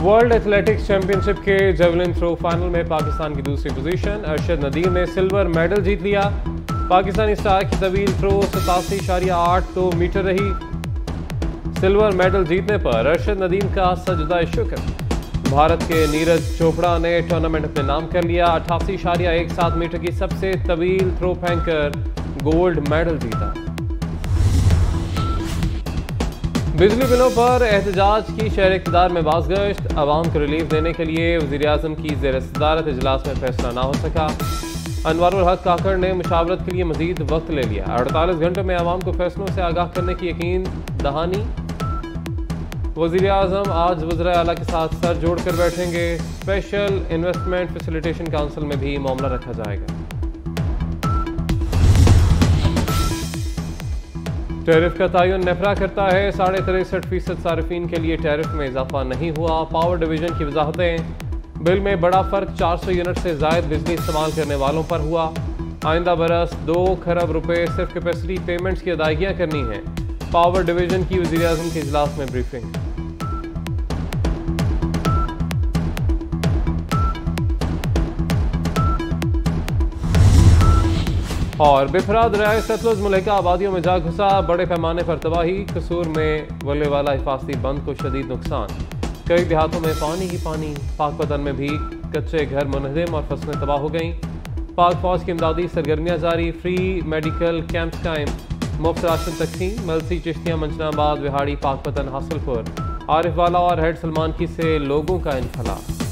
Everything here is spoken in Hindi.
वर्ल्ड एथलेटिक्स चैंपियनशिप के जेवलिन थ्रो फाइनल में पाकिस्तान की दूसरी पोजीशन। अरशद नदीम ने सिल्वर मेडल जीत लिया। पाकिस्तानी स्टार की तवील थ्रो 87.82 मीटर रही। सिल्वर मेडल जीतने पर अरशद नदीम का सजदा शुक्र। भारत के नीरज चोपड़ा ने टूर्नामेंट अपने नाम कर लिया। 88.17 मीटर की सबसे तवील थ्रो फेंककर गोल्ड मेडल जीता। बिजली बिलों पर एहतजाज की शहर इक़्तिदार में बाज़गश्त। अवाम को रिलीफ देने के लिए वज़ीर-ए-आज़म की ज़ेर सदारत इजलास में फैसला ना हो सका। अनवारुल हक काकड़ ने मुशावरत के लिए मजीद वक्त ले लिया। 48 घंटों में अवाम को फैसलों से आगाह करने की यकीन दहानी। वज़ीर-ए-आज़म आज वज़राए आला के साथ सर जोड़कर बैठेंगे। स्पेशल इन्वेस्टमेंट फैसिलिटेशन काउंसिल में भी मामला रखा जाएगा। टैरिफ का तयन नेफरा करता है। 63.63% सार्फिन के लिए टैरिफ में इजाफा नहीं हुआ। पावर डिवीजन की वजाहतें। बिल में बड़ा फर्क 400 यूनिट से जायद बिजली इस्तेमाल करने वालों पर हुआ। आइंदा बरस 2 खरब रुपए सिर्फ कैपेसिटी पेमेंट्स की अदायगियाँ करनी है। पावर डिवीजन की वज़ीर-ए-आज़म के इजलास में ब्रीफिंग। और बिफरा दरियाए सतलुज मुल्हिका आबादियों में जा घुसा। बड़े पैमाने पर तबाही। कसूर में वल्लेवाला हिफाजती बंद को शदीद नुकसान। कई देहातों में पानी ही पानी। पाकपतन में भी कच्चे घर मुनहदम और फसलें तबाह हो गईं। पाक फौज की इमदादी सरगर्मियाँ जारी। फ्री मेडिकल कैंप्स कायम। मुफ्त राशन तकसीम। मलसी चिश्तियाँ मंचनाबाद विहाड़ी पाकपतन हासिलपुर आरिफ वाला और हेड सलमान की से लोगों का इनफला।